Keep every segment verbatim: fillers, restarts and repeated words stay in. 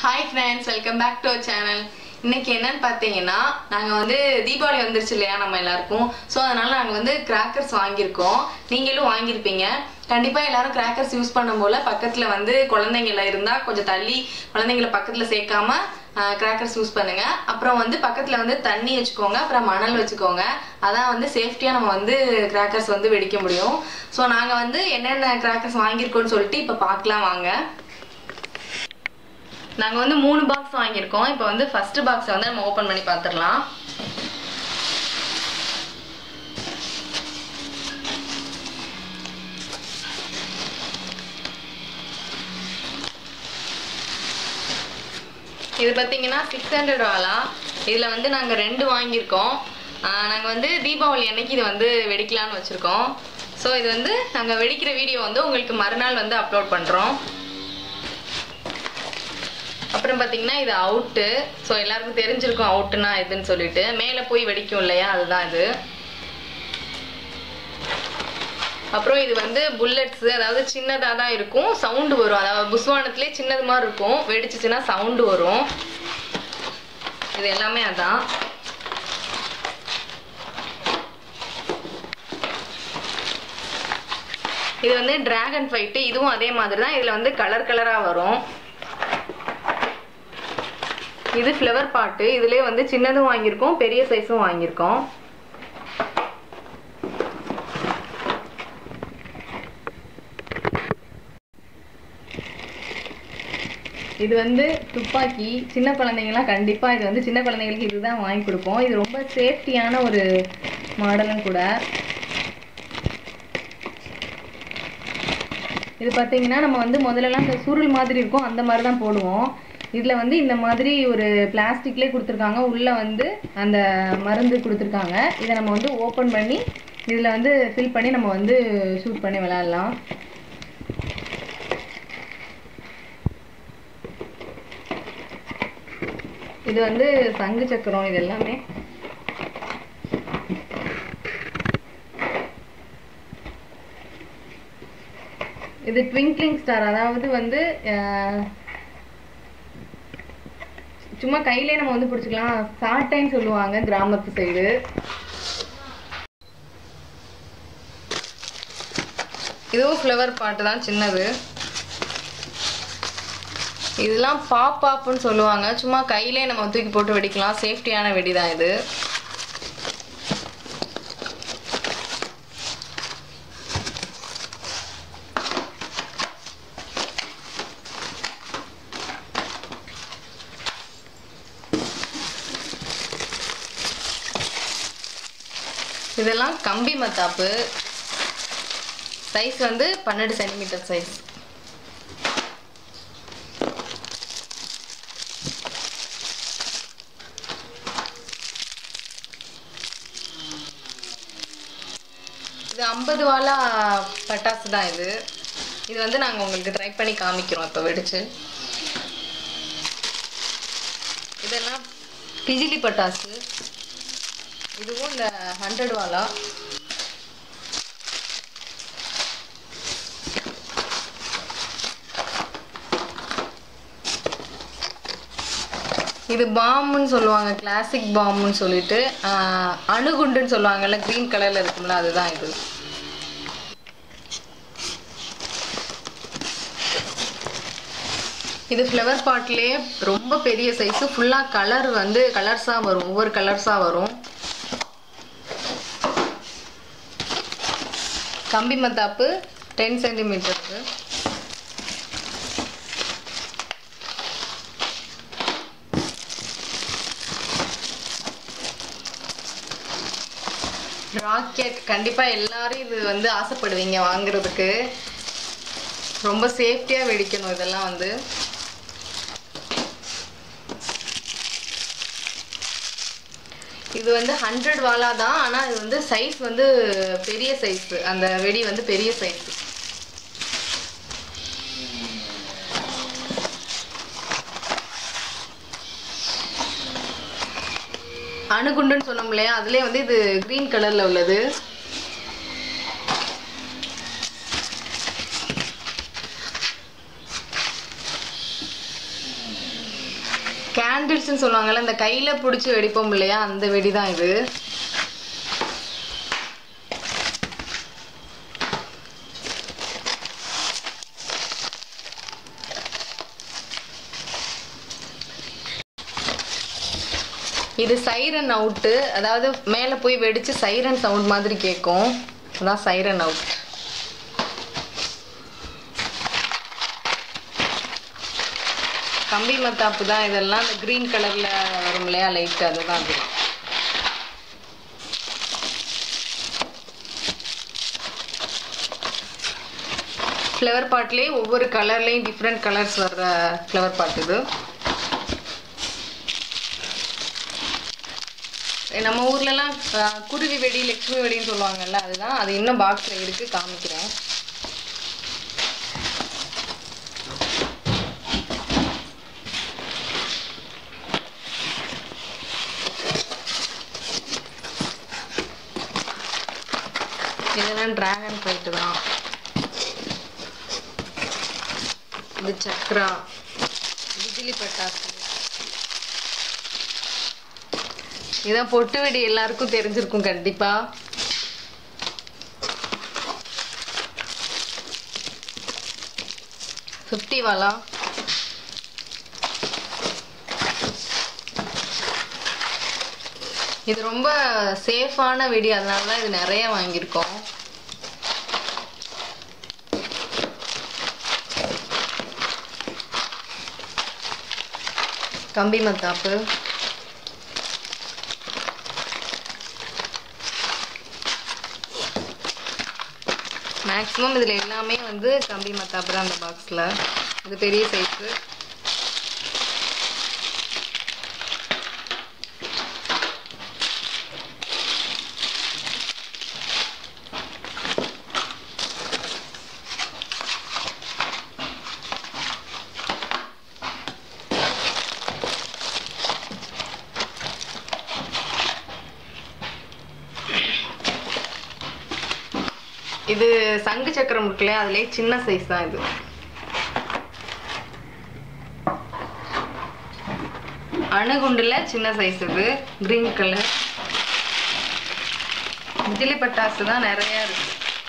Hi friends, welcome back to our channel. இன்னைக்கு என்னன்னு பாத்தீங்கன்னா நாங்க வந்து தீபாவளி வந்துருச்சு இல்லையா நம்ம எல்லாருக்கும். சோ அதனால நாங்க வந்து கிராக்கர்ஸ் வாங்கியிருக்கோம். நீங்களும் வாங்கியிருப்பீங்க. கண்டிப்பா எல்லாரும் கிராக்கர்ஸ் யூஸ் பண்ணும்போது பக்கத்துல வந்து குழந்தைங்க இருந்தா கொஞ்சம் தள்ளி குழந்தைகளை பக்கத்துல சேர்க்காம கிராக்கர்ஸ் யூஸ் பண்ணுங்க. அப்புறம் வந்து பக்கத்துல வந்து தண்ணி வச்சுக்கோங்க, அப்புறம் மணல் வச்சுக்கோங்க. அதான் வந்து சேஃப்டியா நம்ம வந்து கிராக்கர்ஸ் வந்து வெடிக்க முடியும். சோ நாங்க வந்து என்னென்ன கிராக்கர்ஸ் வாங்கியிருக்கோம்னு சொல்லிட்டு இப்ப பார்க்கலாம் வாங்க. நாங்க வந்து மூணு பாக்ஸ் வாங்கியிருக்கோம். இப்போ வந்து ஃபர்ஸ்ட் பாக்ஸை வந்து நம்ம ஓபன் பண்ணி பார்த்துடலாம். இது பார்த்தீங்கன்னா சிக்ஸ் ஹண்ட்ரட் வாலா. இதில் வந்து நாங்கள் ரெண்டு வாங்கியிருக்கோம். நாங்கள் வந்து தீபாவளி அன்னைக்கு இது வந்து வெடிக்கலான்னு வச்சுருக்கோம். ஸோ இது வந்து நாங்கள் வெடிக்கிற வீடியோ வந்து உங்களுக்கு மறுநாள் வந்து அப்லோட் பண்ணுறோம். அப்புறம் பார்த்தீங்கன்னா இது அவுட்டு. ஸோ எல்லாருக்கும் தெரிஞ்சிருக்கும் அவுட்டுனா எதுன்னு சொல்லிட்டு. மேலே போய் வெடிக்கும் இல்லையா, அதுதான் இது. அப்புறம் இது வந்து புல்லட்ஸ், அதாவது சின்னதாக தான் இருக்கும், சவுண்டு வரும். அதாவது புஸ்வானத்திலே சின்னது மாதிரி இருக்கும், வெடிச்சிச்சுன்னா சவுண்டு வரும். இது எல்லாமே அதான். இது வந்து டிராகன் ஃபைட்டு. இதுவும் அதே மாதிரி தான். இதில் வந்து கலர் கலராக வரும். இது ஃப்ளவர் பாட்டு. இதுலேயே வந்து சின்னதும் வாங்கியிருக்கோம், பெரிய சைஸும் வாங்கியிருக்கோம். இது வந்து துப்பாக்கி. சின்ன குழந்தைங்கலாம் கண்டிப்பாக இது வந்து சின்ன குழந்தைங்களுக்கு இதுதான் வாங்கி கொடுப்போம். இது ரொம்ப சேஃப்டியான ஒரு மாடலும் கூட. இது பார்த்தீங்கன்னா நம்ம வந்து முதல்லலாம் இந்த சுருள் மாதிரி இருக்கும், அந்த மாதிரி தான் போடுவோம். இதில் வந்து இந்த மாதிரி ஒரு பிளாஸ்டிக்லேயே கொடுத்துருக்காங்க. உள்ளே வந்து அந்த மருந்து கொடுத்துருக்காங்க. இதை நம்ம வந்து ஓப்பன் பண்ணி இதில் வந்து ஃபில் பண்ணி நம்ம வந்து ஷூட் பண்ணி விளையாடலாம். இது வந்து சங்கு சக்கரம். இது எல்லாமே இது ட்விங்க்லிங் ஸ்டார். அதாவது வந்து சும்மா கையிலே நம்ம வந்து பிடிச்சிக்கலாம். சாட்டைன்னு சொல்லுவாங்க கிராமத்து சைடு. இதுவும் ஃப்ளவர் பாட்டு தான், சின்னது. இதெல்லாம் பாப் பாப்புன்னு சொல்லுவாங்க. சும்மா கையிலே நம்ம தூக்கி போட்டு வெடிக்கலாம். சேஃப்டியான வெடி தான் இது. இதெல்லாம் கம்பி மத்தாப்பு. சைஸ் வந்து பன்னெண்டு சென்டிமீட்டர் சைஸ். இது ஐம்பது வாலா பட்டாசு தான். இது இது வந்து நாங்கள் உங்களுக்கு ட்ரை பண்ணி காமிக்கிறோம் இப்போ வெடிச்சு. இதெல்லாம் பிஜிலி பட்டாசு. இதுவும் இந்த ஹண்ட்ரட் வாலா. இது பாம்புன்னு சொல்லுவாங்க, கிளாசிக் பாம்புன்னு சொல்லிட்டு. அணுகுண்டுன்னு சொல்லுவாங்கல்ல, கிரீன் கலர்ல இருக்கும்ல, அதுதான் இது. இது ஃப்ளவர் பாட்லேயே ரொம்ப பெரிய சைஸு. ஃபுல்லாக கலர் வந்து கலர்ஸாக வரும், ஒவ்வொரு கலர்ஸாக வரும். கம்பி மத்தாப்பு டென் சென்டிமீட்டருக்கு. ராக்கெட். கண்டிப்பாக எல்லாரும் இது வந்து ஆசைப்படுவீங்க வாங்குறதுக்கு. ரொம்ப சேஃப்டியாக வெடிக்கணும் இதெல்லாம் வந்து. இது வந்து ஹண்ட்ரட் வாலா தான், ஆனால் இது வந்து சைஸ் வந்து பெரிய சைஸ். அந்த வெடி வந்து பெரிய சைஸ். அணுகுண்டுன்னு சொன்னோம் இல்லையா, அதுலேயே வந்து இது கிரீன் கலர்ல உள்ளது. கேண்டில்ஸ்ன்னு சொல்லுவாங்கல்ல, இந்த கையில பிடிச்சி வெடிப்போம் இல்லையா, அந்த வெடி தான் இது. இது சைரன் அவுட்டு, அதாவது மேலே போய் வெடிச்சு சைரன் சவுண்ட் மாதிரி கேட்கும், அதான் சைரன் அவுட். கம்பி மத்தாப்பு தான் இதெல்லாம். இந்த கிரீன் கலர்ல வரும் இல்லையா லைட், அதுதான் அது. ஃப்ளவர் பாட்லேயே ஒவ்வொரு கலர்லேயும் டிஃப்ரெண்ட் கலர்ஸ் வர்ற ஃப்ளவர் பாட் இது. நம்ம ஊர்லலாம் குருவி வெடி, லட்சுமி வெடின்னு சொல்லுவாங்கல்ல, அதுதான். அது இன்னும் பாக்ஸில் இருக்கு, காமிக்கிறேன். இதெல்லாம் டிராகன் ஃப்ளைட் தான். இது சக்ரா, பிஜிலி பட்டாசு. இதான் பொட்டு வெடி, எல்லாருக்கும் தெரிஞ்சிருக்கும் கண்டிப்பா. ஃபிஃப்டி வாலா. இது ரொம்ப சேஃபான வெடி, அதனால தான் இது நிறைய வாங்கியிருக்கோம். கம்பி மத்தாப்பு. மேக்ஸிமம் இதில் எல்லாமே வந்து கம்பி மத்தாப்பு தான் அந்த பாக்ஸில். இது பெரிய சைஸு. இது சங்கு சக்கரம் இருக்குல்லையா, அதுலேயே சின்ன சைஸ் தான் இது. அணுகுண்டுல சின்ன சைஸ் இது, கிரீன் கலர். பிஜிலி பட்டாசு தான் நிறைய இருக்கு.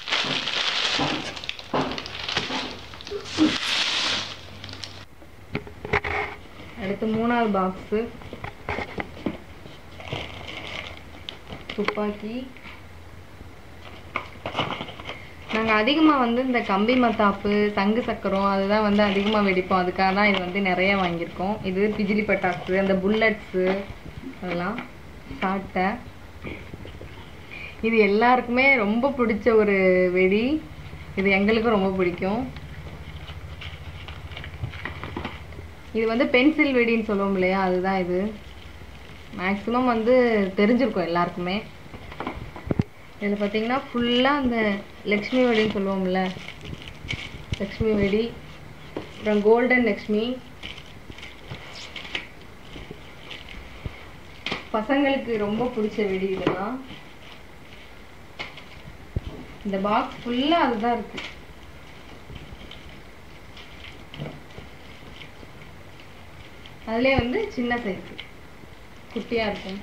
அடுத்து மூணாவது பாக்ஸு. துப்பாக்கி. நாங்கள் அதிகமாக வந்து இந்த கம்பி மத்தாப்பு, சங்கு சக்கரம் அதுதான் வந்து அதிகமாக வெடிப்போம். அதுக்காக தான் இது வந்து நிறைய வாங்கியிருக்கோம். இது பிஜிலி பட்டாசு, அந்த புல்லட்ஸு அதெல்லாம் சாட்டை. இது எல்லாருக்குமே ரொம்ப பிடிச்ச ஒரு வெடி. இது எங்களுக்கும் ரொம்ப பிடிக்கும். இது வந்து பென்சில் வெடின்னு சொல்லுவோம் இல்லையா, அதுதான் இது. மேக்ஸிமம் வந்து தெரிஞ்சிருக்கும் எல்லாருக்குமே. இதில் பார்த்தீங்கன்னா ஃபுல்லாக அந்த லக்ஷ்மி வெடின்னு சொல்லுவோம்ல, லக்ஷ்மி வெடி, அப்புறம் கோல்டன் லக்ஷ்மி. பசங்களுக்கு ரொம்ப பிடிச்ச வெடி இதெல்லாம். இந்த பாக்ஸ் ஃபுல்லாக அதுதான் இருக்கு. அதுலேயே வந்து சின்ன சைஸு குட்டியாக இருக்கும்.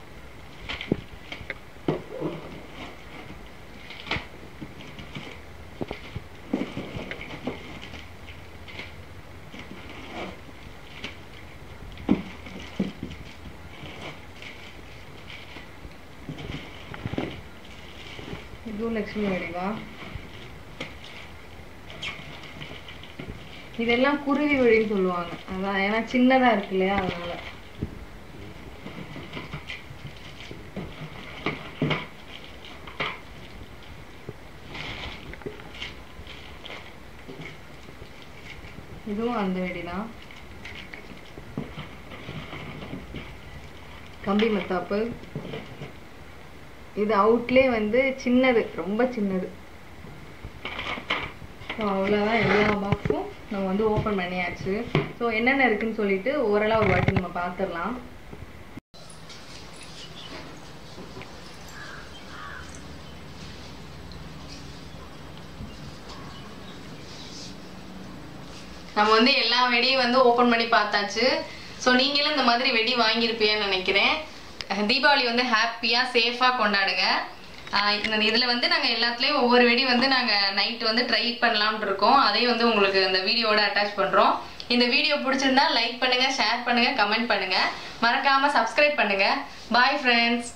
இதுவும் லக்ஷ்மி வெடிவா. இதெல்லாம் குருவி வெடின்னு சொல்லுவாங்க, அதான் ஏன்னா சின்னதா இருக்கு இல்லையா, அதனால. இதுவும் அந்த வெடிதான். கம்பி மத்தாப்பு. இது அவுட்லேயே வந்து சின்னது, ரொம்ப சின்னது. ஸோ அவ்வளோதான், எல்லா பாக்ஸும் நம்ம வந்து ஓப்பன் பண்ணியாச்சு. ஸோ என்னென்ன இருக்குன்னு சொல்லிட்டு ஓரளவு ஒரு வாட்டி நம்ம பார்த்துடலாம். நம்ம வந்து எல்லா வெடியும் வந்து ஓப்பன் பண்ணி பார்த்தாச்சு. ஸோ நீங்களும் இந்த மாதிரி வெடி வாங்கியிருப்பீங்கன்னு நினைக்கிறேன். தீபாவளி வந்து ஹாப்பியாக சேஃபாக கொண்டாடுங்க. இதில் வந்து நாங்கள் எல்லாத்துலேயும் ஒவ்வொரு வெடி வந்து நாங்கள் நைட்டு வந்து ட்ரை பண்ணலாம்னு இருக்கோம். அதையும் வந்து உங்களுக்கு இந்த வீடியோவோட அட்டாச் பண்ணுறோம். இந்த வீடியோ பிடிச்சிருந்தா லைக் பண்ணுங்கள், ஷேர் பண்ணுங்கள், கமெண்ட் பண்ணுங்கள், மறக்காமல் சப்ஸ்கிரைப் பண்ணுங்கள். Bye friends.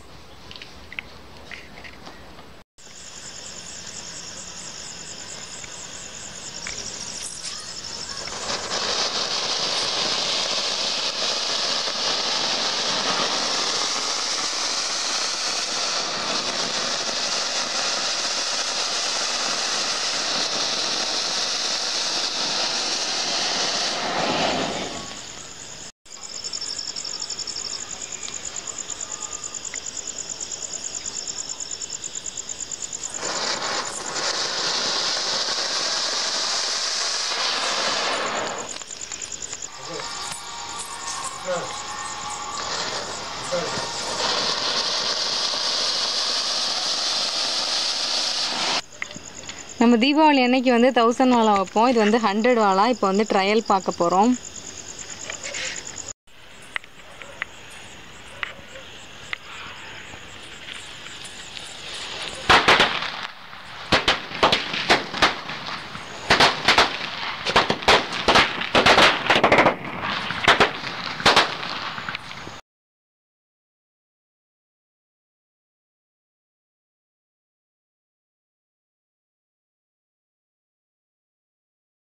நம்ம தீபாவளி அன்னைக்கு வந்து தௌசண்ட் வாலா வைப்போம். இது வந்து ஹண்ட்ரட் வாலா. இப்போ வந்து ட்ரையல் பார்க்க போகிறோம்.